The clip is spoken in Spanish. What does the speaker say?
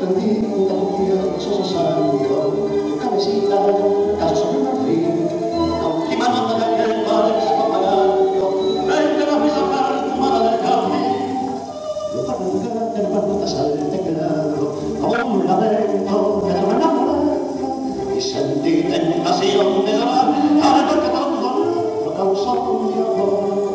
sorprendido de tu piel santo, tu cabecita, caso sobre el marfil, cautivando de aquel vals apagando, vente a visitar tu mano del jardín. Yo para nunca el cuerpo te salte quedando, como un lamento que te va enamorando, y sentí tentación de llorar, al ver que todo dolor lo causó un amor.